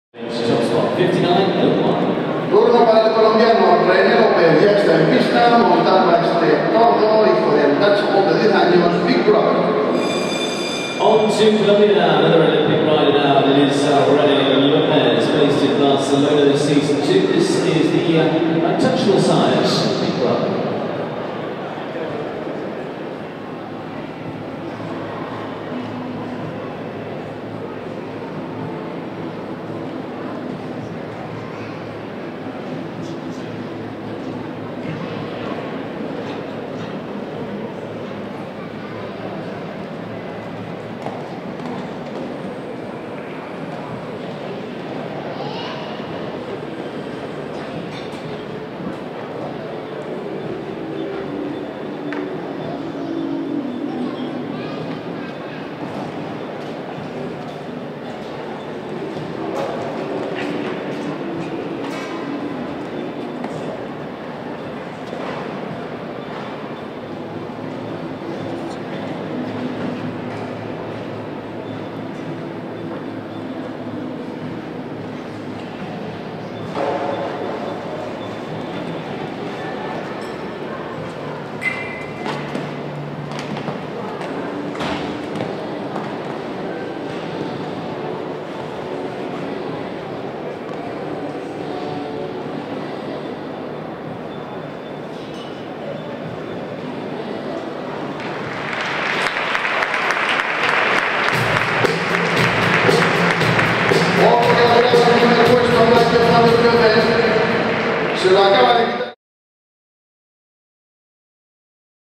Top spot 59.01. Turno para el colombiano René López, ya está en pista, montando a este tordo, hijo del Nacho de 10 años, Big Brother. On to Colombia now, another Olympic rider now, and it is René López, based in Barcelona this season. This is the touchable side, Big Brother. Se lo acaba